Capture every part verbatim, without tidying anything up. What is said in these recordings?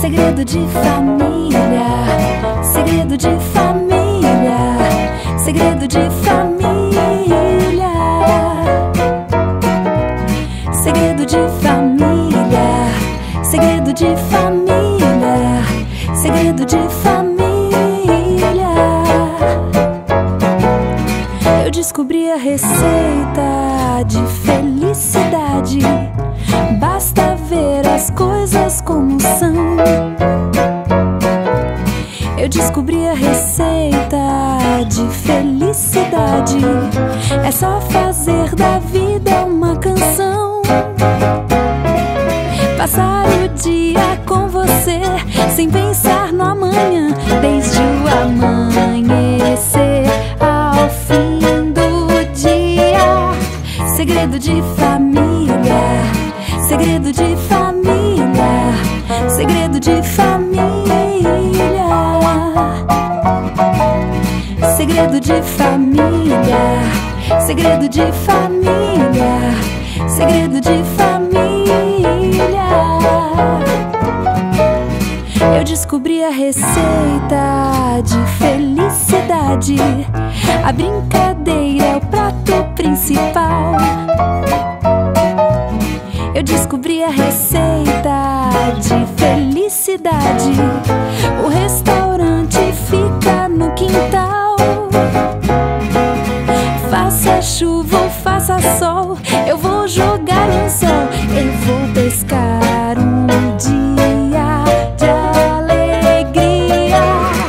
Segredo de família, segredo de família, segredo de família, segredo de família, segredo de família, segredo de família. Eu descobri a receita de felicidade. Basta ver as coisas como são. Eu descobri a receita de felicidade. É só fazer da vida uma canção. Passar o dia com você sem pensar no amanhã, desde o amanhecer ao fim do dia. Segredo de família, segredo de família, segredo de família, segredo de família, segredo de família, segredo de família. Eu descobri a receita de felicidade. A brincadeira é o prato principal. Eu descobri a receita de felicidade. O restaurante fica no quintal. Faça chuva ou faça sol, eu vou jogar um sol. Eu vou pescar um dia de alegria.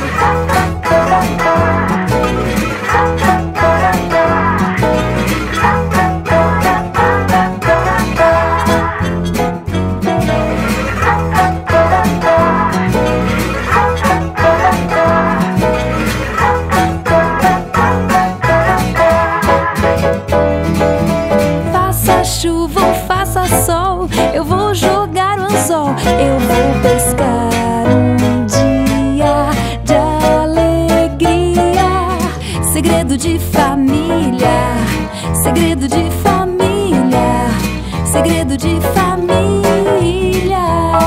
Chuva ou faça sol, eu vou jogar o anzol. Eu vou pescar um dia de alegria. Segredo de família, segredo de família, segredo de família,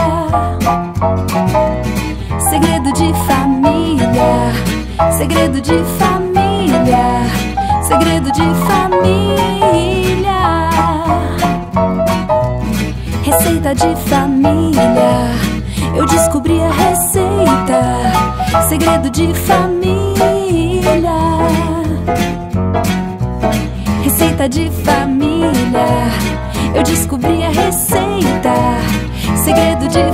segredo de família, segredo de família, segredo de família. Receita de família, eu descobri a receita. Segredo de família, receita de família, eu descobri a receita. Segredo de